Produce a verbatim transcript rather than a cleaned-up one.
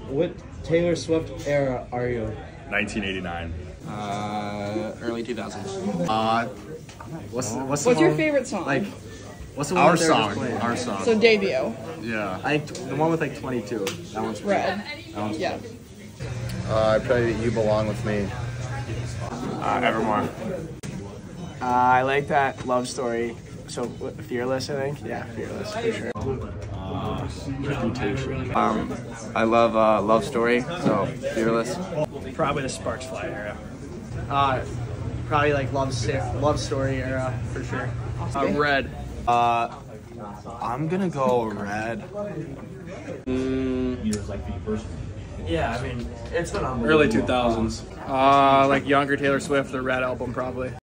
what Taylor Swift era are you? nineteen eighty-nine. Uh, early two thousands. Uh, what's what's, What's the your one, favorite song? Like, what's the one Our that they were just song. playing? Our song. So debut. Yeah. I think the one with like twenty-two. That one's Red. That one's Yeah. Uh, probably You Belong With Me. Uh, Evermore. Uh, I like that love story. So what, Fearless, I think. Yeah, Fearless for sure. Um, I love uh, Love Story, so Fearless. Probably the Sparks Fly era. Uh, probably like love love story era for sure. Uh, Red. Uh, I'm gonna go Red. Yeah, I mean it's been Early two thousands. Uh, like younger Taylor Swift, the Red album probably.